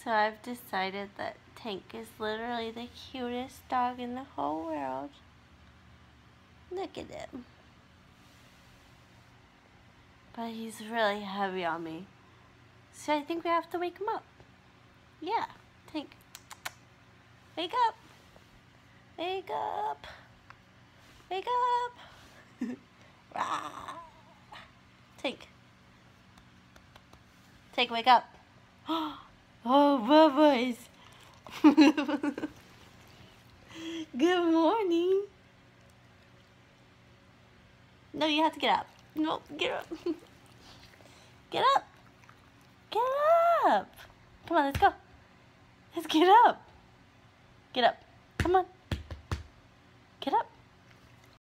So I've decided that Tank is literally the cutest dog in the whole world. Look at him. But he's really heavy on me. So I think we have to wake him up. Yeah, Tank. Wake up. Wake up. Wake up. Rah. Tank. Tank, wake up. Oh, Bubba's. Good morning. No, you have to get up. No, get up. Get up. Get up. Come on, let's go. Let's get up. Get up. Come on. Get up.